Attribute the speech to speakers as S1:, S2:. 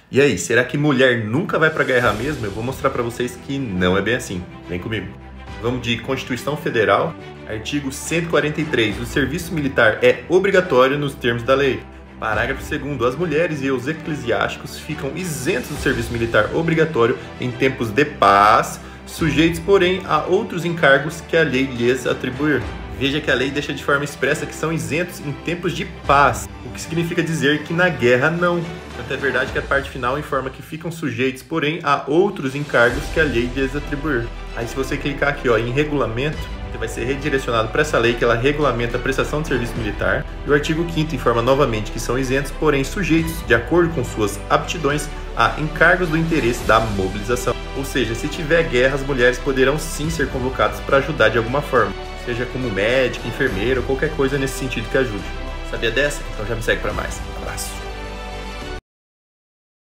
S1: E aí, será que mulher nunca vai pra guerra mesmo? Eu vou mostrar pra vocês que não é bem assim. Vem comigo. Vamos de Constituição Federal, artigo 143. O serviço militar é obrigatório nos termos da lei. Parágrafo 2º. As mulheres e os eclesiásticos ficam isentos do serviço militar obrigatório em tempos de paz, sujeitos, porém, a outros encargos que a lei lhes atribuir. Veja que a lei deixa de forma expressa que são isentos em tempos de paz, o que significa dizer que na guerra não. Tanto é verdade que a parte final informa que ficam sujeitos, porém, a outros encargos que a lei lhes atribuir. Aí se você clicar aqui em regulamento, você vai ser redirecionado para essa lei que ela regulamenta a prestação de serviço militar. E o artigo 5º informa novamente que são isentos, porém sujeitos, de acordo com suas aptidões, a encargos do interesse da mobilização. Ou seja, se tiver guerra, as mulheres poderão sim ser convocadas para ajudar de alguma forma, seja como médico, enfermeiro ou qualquer coisa nesse sentido que ajude. Sabia dessa? Então já me segue para mais. Um abraço!